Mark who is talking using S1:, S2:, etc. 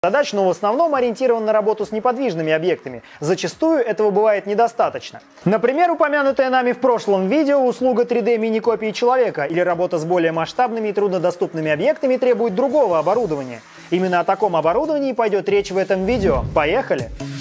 S1: задач, но в основном ориентирован на работу с неподвижными объектами. Зачастую этого бывает недостаточно. Например, упомянутая нами в прошлом видео услуга 3D мини-копии человека или работа с более масштабными и труднодоступными объектами требует другого оборудования. Именно о таком оборудовании пойдет речь в этом видео. Поехали!